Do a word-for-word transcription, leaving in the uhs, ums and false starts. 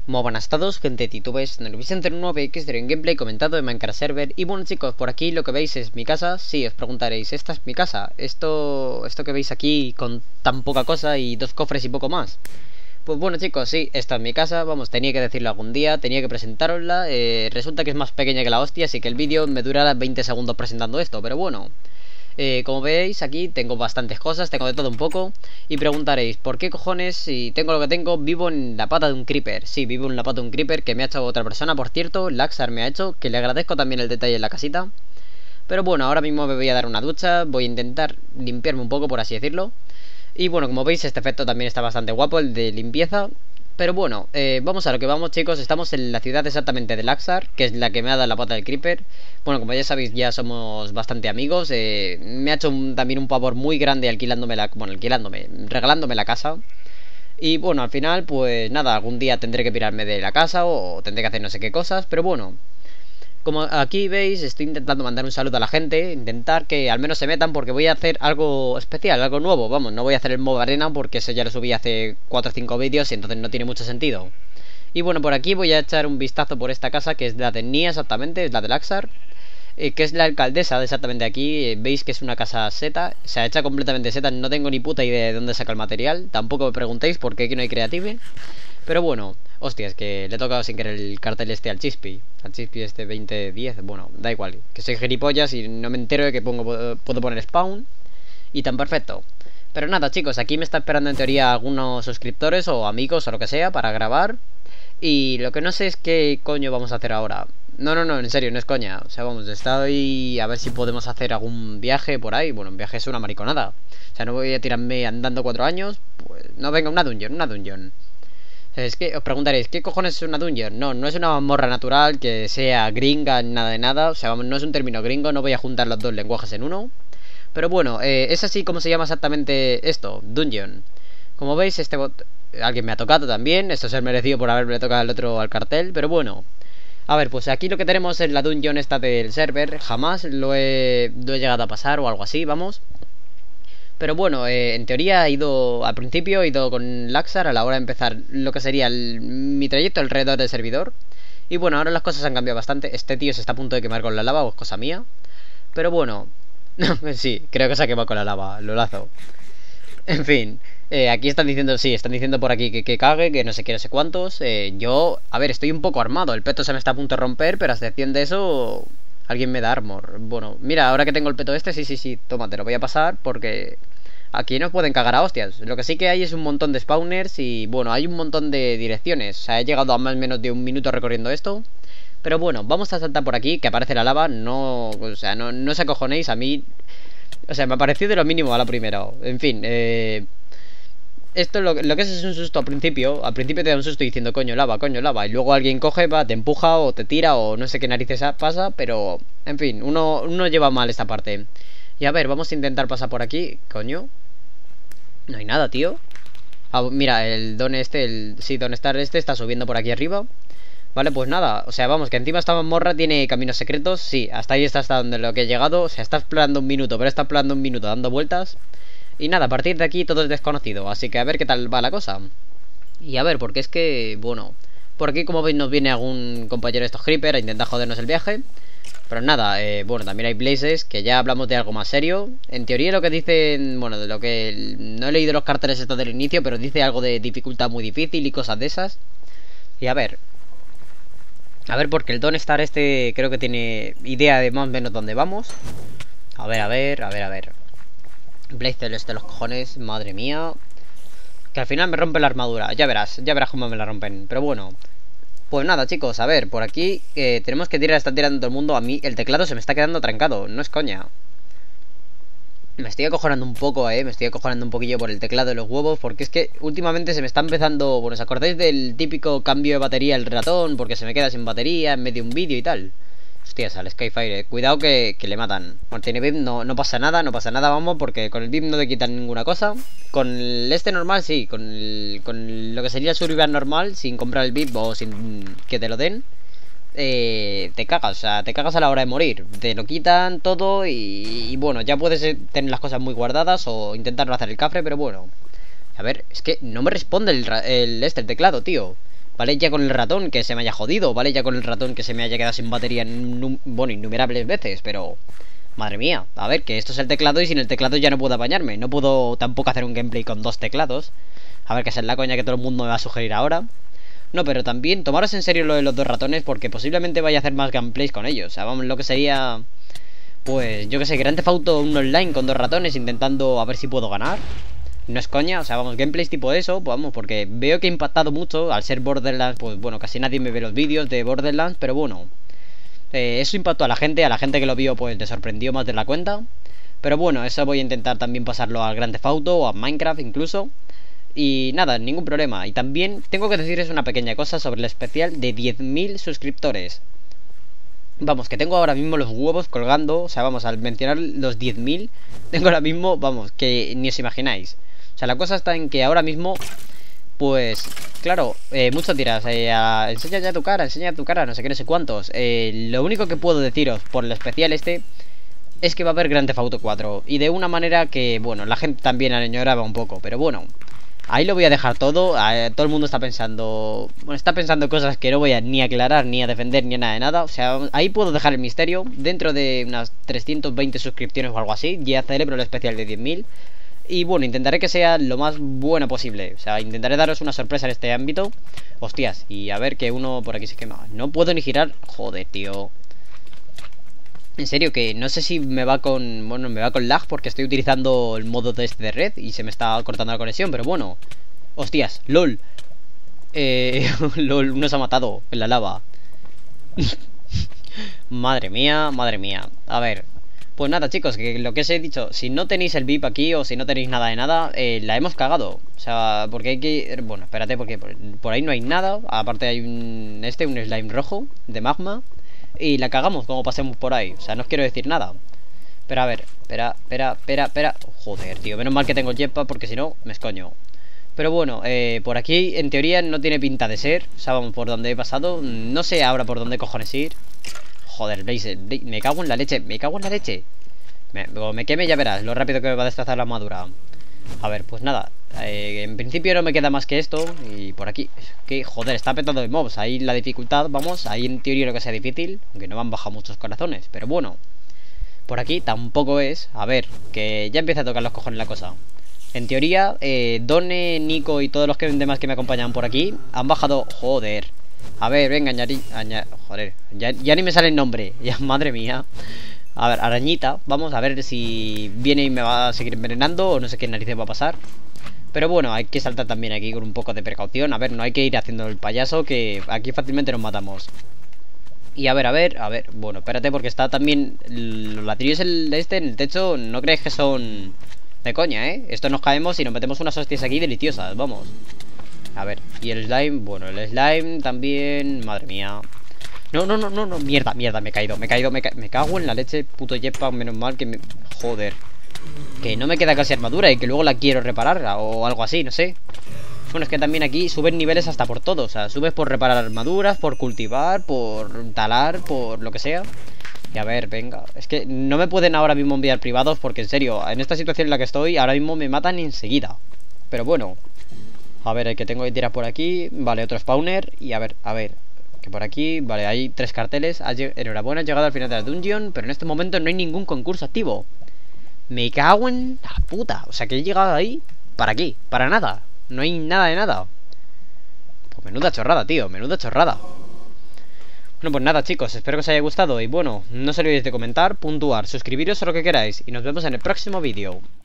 Muy buenas a todos, gente de titubes, en el Vicente nueve X de un gameplay comentado de Minecraft Server. Y bueno, chicos, por aquí lo que veis es mi casa. Sí, os preguntaréis, ¿esta es mi casa? Esto, esto que veis aquí con tan poca cosa y dos cofres y poco más. Pues bueno, chicos, sí, esta es mi casa. Vamos, tenía que decirlo algún día, tenía que presentarosla. eh, Resulta que es más pequeña que la hostia, así que el vídeo me durará veinte segundos presentando esto, pero bueno. Eh, como veis aquí tengo bastantes cosas, tengo de todo un poco. Y preguntaréis, ¿por qué cojones si tengo lo que tengo vivo en la pata de un creeper? Sí, vivo en la pata de un creeper que me ha hecho otra persona, por cierto, Laxar me ha hecho, que le agradezco también el detalle en la casita. Pero bueno, ahora mismo me voy a dar una ducha, voy a intentar limpiarme un poco, por así decirlo. Y bueno, como veis este efecto también está bastante guapo, el de limpieza. Pero bueno, eh, vamos a lo que vamos, chicos. Estamos en la ciudad exactamente de Laxar, que es la que me ha dado la pata del creeper. Bueno, como ya sabéis, ya somos bastante amigos. eh, Me ha hecho un, también un favor muy grande alquilándome la... Bueno, alquilándome, regalándome la casa. Y bueno, al final, pues nada, algún día tendré que pirarme de la casa o tendré que hacer no sé qué cosas. Pero bueno, como aquí veis, estoy intentando mandar un saludo a la gente, intentar que al menos se metan porque voy a hacer algo especial, algo nuevo. Vamos, no voy a hacer el modo arena porque eso ya lo subí hace cuatro o cinco vídeos y entonces no tiene mucho sentido. Y bueno, por aquí voy a echar un vistazo por esta casa que es la de Nia exactamente, es la de Laxar. Eh, que es la alcaldesa de exactamente aquí. eh, Veis que es una casa seta, se ha hecha completamente seta, no tengo ni puta idea de dónde saca el material. Tampoco me preguntéis porque aquí no hay creative. Pero bueno, hostias, que le he tocado sin querer el cartel este al Chispi. Al Chispi este veinte diez, bueno, da igual. Que soy gilipollas y no me entero de que pongo, puedo poner spawn. Y tan perfecto. Pero nada, chicos, aquí me está esperando en teoría algunos suscriptores o amigos o lo que sea para grabar. Y lo que no sé es qué coño vamos a hacer ahora. No, no, no, en serio, no es coña. O sea, vamos, estoy a ver si podemos hacer algún viaje por ahí. Bueno, un viaje es una mariconada. O sea, no voy a tirarme andando cuatro años. Pues no, venga, una dungeon, una dungeon. Es que os preguntaréis, ¿qué cojones es una dungeon? No, no es una mazmorra natural que sea gringa, nada de nada. O sea, vamos, no es un término gringo, no voy a juntar los dos lenguajes en uno. Pero bueno, eh, es así como se llama exactamente esto, dungeon. Como veis, este bot... alguien me ha tocado también. Esto es el merecido por haberme tocado el otro al cartel, pero bueno. A ver, pues aquí lo que tenemos es la dungeon esta del server. Jamás lo he, lo he llegado a pasar o algo así, vamos. Pero bueno, eh, en teoría he ido, al principio he ido con Laxar a la hora de empezar lo que sería el, mi trayecto alrededor del servidor. Y bueno, ahora las cosas han cambiado bastante. Este tío se está a punto de quemar con la lava, o es cosa mía. Pero bueno, sí, creo que se ha quemado con la lava, lo lazo. En fin, eh, aquí están diciendo, sí, están diciendo por aquí que, que cague, que no sé qué, no sé cuántos. eh, Yo, a ver, estoy un poco armado. El peto se me está a punto de romper, pero a excepción de eso, alguien me da armor. Bueno, mira, ahora que tengo el peto este, sí, sí, sí, toma, te lo voy a pasar porque aquí nos pueden cagar a hostias. Lo que sí que hay es un montón de spawners y, bueno, hay un montón de direcciones. O sea, he llegado a más o menos de un minuto recorriendo esto. Pero bueno, vamos a saltar por aquí, que aparece la lava. No, o sea, no, no os acojonéis, a mí... O sea, me ha parecido de lo mínimo a la primera. En fin, eh... Esto lo, lo que es es un susto al principio. Al principio te da un susto diciendo coño lava, coño lava. Y luego alguien coge, va, te empuja o te tira o no sé qué narices pasa. Pero, en fin, uno, uno lleva mal esta parte. Y a ver, vamos a intentar pasar por aquí. Coño, no hay nada, tío. Ah, mira, el don este, el... Sí, don Star este está subiendo por aquí arriba. Vale, pues nada, o sea, vamos, que encima esta mazmorra tiene caminos secretos. Sí, hasta ahí está hasta donde lo que he llegado. O sea, está explorando un minuto, pero está explorando un minuto dando vueltas. Y nada, a partir de aquí todo es desconocido. Así que a ver qué tal va la cosa. Y a ver, porque es que, bueno, por aquí como veis nos viene algún compañero de estos creeper a intentar jodernos el viaje. Pero nada, eh, bueno, también hay blazes, que ya hablamos de algo más serio. En teoría lo que dicen, bueno, de lo que... No he leído los carteles estos del inicio, pero dice algo de dificultad muy difícil y cosas de esas. Y a ver... A ver, porque el Don Star este creo que tiene idea de más o menos dónde vamos. A ver, a ver, a ver, a ver. Blazer este los cojones, madre mía. Que al final me rompe la armadura. Ya verás, ya verás cómo me la rompen. Pero bueno. Pues nada, chicos, a ver, por aquí eh, tenemos que tirar, está tirando todo el mundo. A mí el teclado se me está quedando trancado, no es coña. Me estoy acojonando un poco, eh, me estoy acojonando un poquillo por el teclado de los huevos. Porque es que últimamente se me está empezando... Bueno, ¿os acordáis del típico cambio de batería del ratón? Porque se me queda sin batería en medio de un vídeo y tal. Hostias, al Skyfire, eh. Cuidado que, que le matan. Bueno, tiene V I P, no, no pasa nada, no pasa nada, vamos, porque con el V I P no te quitan ninguna cosa. Con el este normal, sí, con, el, con lo que sería el Survival normal, sin comprar el V I P o sin que te lo den, eh, te cagas, o sea, te cagas a la hora de morir. Te lo quitan todo y, y bueno, ya puedes tener las cosas muy guardadas o intentar no hacer el cafre, pero bueno. A ver, es que no me responde el, el este, el teclado, tío. ¿vale? Ya con el ratón que se me haya jodido, ¿vale? Ya con el ratón que se me haya quedado sin batería, bueno, innumerables veces, pero... Madre mía, a ver, que esto es el teclado y sin el teclado ya no puedo apañarme. No puedo tampoco hacer un gameplay con dos teclados. A ver, que esa es la coña que todo el mundo me va a sugerir ahora. No, pero también tomaros en serio lo de los dos ratones, porque posiblemente vaya a hacer más gameplays con ellos. O sea, vamos, lo que sería... Pues, yo que sé, Grand Theft Auto un online con dos ratones intentando a ver si puedo ganar. No es coña, o sea, vamos, gameplays tipo eso, pues vamos, porque veo que ha impactado mucho. Al ser Borderlands, pues bueno, casi nadie me ve los vídeos de Borderlands, pero bueno... Eh, eso impactó a la gente, a la gente que lo vio pues le sorprendió más de la cuenta. Pero bueno, eso voy a intentar también pasarlo al Grand Theft Auto o a Minecraft incluso. Y nada, ningún problema. Y también tengo que decirles una pequeña cosa sobre el especial de diez mil suscriptores. Vamos, que tengo ahora mismo los huevos colgando. O sea, vamos, al mencionar los diez mil, tengo ahora mismo, vamos, que ni os imagináis. O sea, la cosa está en que ahora mismo... Pues, claro, eh, muchos dirás, eh, a, enseña ya tu cara, enseña tu cara, no sé qué, no sé cuántos. eh, Lo único que puedo deciros por el especial este es que va a haber Grand Theft Auto cuatro. Y de una manera que, bueno, la gente también añoraba un poco. Pero bueno, ahí lo voy a dejar todo. eh, Todo el mundo está pensando, bueno, está pensando cosas que no voy a ni aclarar, ni a defender, ni a nada de nada. O sea, ahí puedo dejar el misterio. Dentro de unas trescientas veinte suscripciones o algo así, ya celebro el especial de diez mil. Y bueno, intentaré que sea lo más bueno posible. O sea, intentaré daros una sorpresa en este ámbito. Hostias, y a ver que uno por aquí se quema. No puedo ni girar. Joder, tío. En serio, que no sé si me va con... Bueno, me va con lag porque estoy utilizando el modo de este de red y se me está cortando la conexión, pero bueno. Hostias, lol. Eh... lol, uno se ha matado en la lava. Madre mía, madre mía. A ver... Pues nada, chicos, que lo que os he dicho, si no tenéis el V I P aquí o si no tenéis nada de nada, eh, la hemos cagado. O sea, porque hay que... Bueno, espérate, porque por, por ahí no hay nada. Aparte hay un... Este, un slime rojo de magma. Y la cagamos como pasemos por ahí. O sea, no os quiero decir nada. Pero a ver, espera, espera, espera, espera. Joder, tío, menos mal que tengo jetpack porque si no, me escoño. Pero bueno, eh, por aquí en teoría no tiene pinta de ser. O sea, vamos por donde he pasado. No sé ahora por dónde cojones ir. Joder, Blaze, me cago en la leche, me cago en la leche. Me, me queme ya verás lo rápido que me va a destrozar la armadura. A ver, pues nada, eh, en principio no me queda más que esto. Y por aquí, que joder, está petado de mobs. Ahí la dificultad, vamos, ahí en teoría lo que sea difícil. Aunque no me han bajado muchos corazones, pero bueno. Por aquí tampoco es, a ver, que ya empieza a tocar los cojones la cosa. En teoría, eh, Done, Nico y todos los que, demás que me acompañan por aquí han bajado, joder. A ver, venga, añadir, añadir, joder, ya, ya ni me sale el nombre. Ya, madre mía. A ver, arañita, vamos a ver si viene y me va a seguir envenenando o no sé qué narices va a pasar. Pero bueno, hay que saltar también aquí con un poco de precaución. A ver, no hay que ir haciendo el payaso, que aquí fácilmente nos matamos. Y a ver, a ver, a ver, bueno, espérate porque está también los ladrillos de este en el techo. No creéis que son de coña, ¿eh? Esto nos caemos y nos metemos unas hostias aquí deliciosas, vamos. A ver, y el slime, bueno, el slime también, madre mía. No, no, no, no, no, mierda, mierda, me he caído, me he caído, me, ca me cago en la leche, puto jetpack, menos mal que me... Joder. Que no me queda casi armadura y que luego la quiero reparar o algo así, no sé. Bueno, es que también aquí suben niveles hasta por todo. O sea, subes por reparar armaduras, por cultivar, por talar, por lo que sea. Y a ver, venga. Es que no me pueden ahora mismo enviar privados porque, en serio, en esta situación en la que estoy, ahora mismo me matan enseguida. Pero bueno. A ver, el que tengo que tirar por aquí. Vale, otro spawner. Y a ver, a ver. Que por aquí, vale, hay tres carteles. Enhorabuena, has llegado al final de la dungeon. Pero en este momento no hay ningún concurso activo. Me cago en la puta. O sea, que he llegado ahí. ¿Para qué? Para nada. No hay nada de nada. Pues menuda chorrada, tío, menuda chorrada. Bueno, pues nada, chicos, espero que os haya gustado. Y bueno, no os olvidéis de comentar, puntuar, suscribiros o lo que queráis. Y nos vemos en el próximo vídeo.